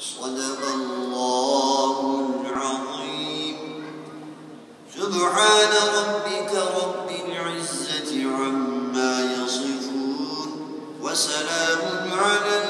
صدق الله العظيم. سبحان ربك رب العزة عما يصفون وسلام على